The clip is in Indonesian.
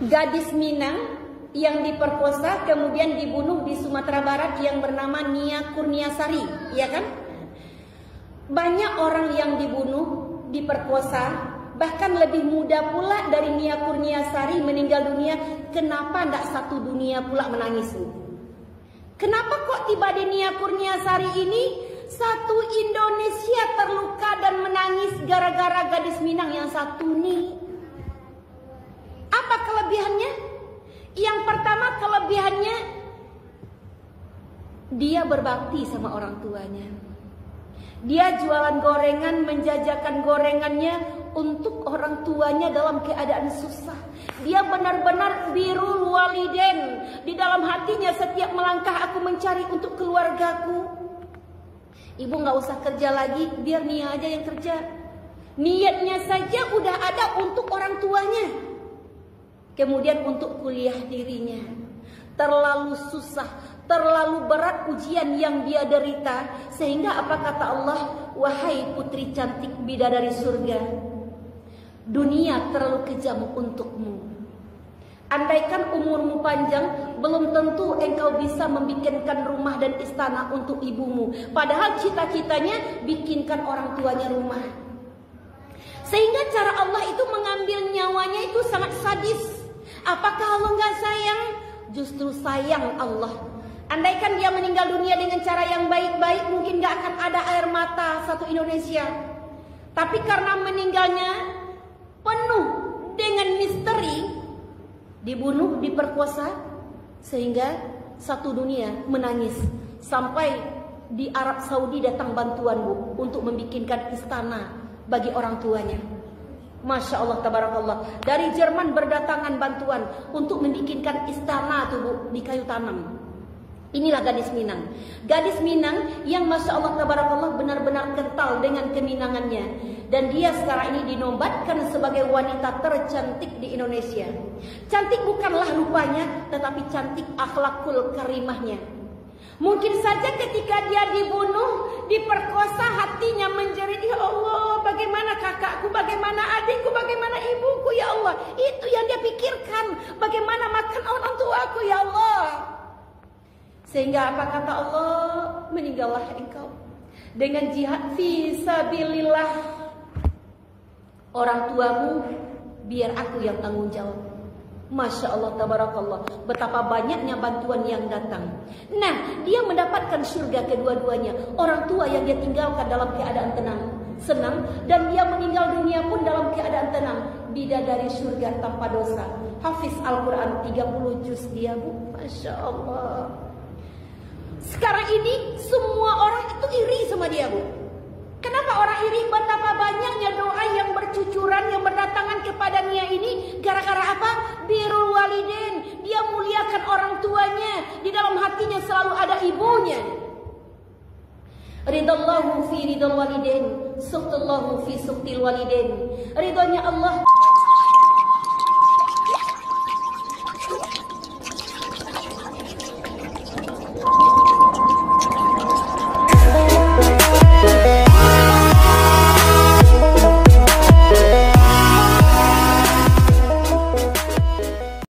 gadis Minang yang diperkosa kemudian dibunuh di Sumatera Barat yang bernama Nia Kurniasari, ya kan? Banyak orang yang dibunuh, diperkosa, bahkan lebih muda pula dari Nia Kurniasari meninggal dunia. Kenapa tidak satu dunia pula menangis? Kenapa kok tiba di Nia Kurniasari ini satu Indonesia terluka dan menangis gara-gara gadis Minang yang satu nih? Apa kelebihannya? Yang pertama kelebihannya, dia berbakti sama orang tuanya. Dia jualan gorengan, menjajakan gorengannya untuk orang tuanya dalam keadaan susah. Dia benar-benar birrul walidain. Di dalam hatinya setiap melangkah, aku mencari untuk keluargaku. Ibu nggak usah kerja lagi, biar Nia aja yang kerja. Niatnya saja udah ada untuk orang tuanya. Kemudian untuk kuliah dirinya. Terlalu susah, terlalu berat ujian yang dia derita. Sehingga apa kata Allah? Wahai putri cantik bidadari surga, dunia terlalu kejam untukmu. Andaikan umurmu panjang, belum tentu engkau bisa membikinkan rumah dan istana untuk ibumu. Padahal cita-citanya bikinkan orang tuanya rumah. Sehingga cara Allah itu mengambil nyawanya itu sangat sadis. Apakah Allah nggak sayang? Justru sayang Allah. Andaikan dia meninggal dunia dengan cara yang baik-baik, mungkin nggak akan ada air mata satu Indonesia. Tapi karena meninggalnya penuh dengan misteri, dibunuh, diperkosa, sehingga satu dunia menangis. Sampai di Arab Saudi datang bantuan, Bu, untuk membikinkan istana bagi orang tuanya. Masya Allah, tabarakallah. Dari Jerman berdatangan bantuan untuk membikinkan istana tuh, Bu, di kayu tanam. Inilah gadis Minang. Gadis Minang yang Masya Allah, tabarakallah, benar-benar kental dengan keminangannya. Dan dia sekarang ini dinobatkan sebagai wanita tercantik di Indonesia. Cantik bukanlah rupanya, tetapi cantik akhlakul karimahnya. Mungkin saja ketika dia dibunuh, diperkosa, hatinya menjerit, ya Allah, bagaimana kakakku, bagaimana adikku, bagaimana ibuku, ya Allah. Itu yang dia pikirkan, bagaimana makan orang tuaku, ya Allah. Sehingga apa kata Allah? Meninggallah engkau dengan jihad fi sabilillah. Orang tuamu biar aku yang tanggung jawab. Masya Allah, tabarakallah. Betapa banyaknya bantuan yang datang. Nah, dia mendapatkan surga kedua-duanya. Orang tua yang dia tinggalkan dalam keadaan senang. Dan dia meninggal dunia pun dalam keadaan tenang. Bidadari surga tanpa dosa. Hafiz Al-Quran 30 juz dia, Bu. Masya Allah. Sekarang ini semua orang itu iri sama dia, Bu. Kenapa orang iri? Betapa banyaknya doa yang bercucuran, yang berdatangan kepada Nia ini. Gara-gara apa? Birrul walidain. Dia muliakan orang tuanya. Di dalam hatinya selalu ada ibunya. Ridallahu fi ridal walidain, suqtallahu fi suqtil walidain. Ridhonya Allah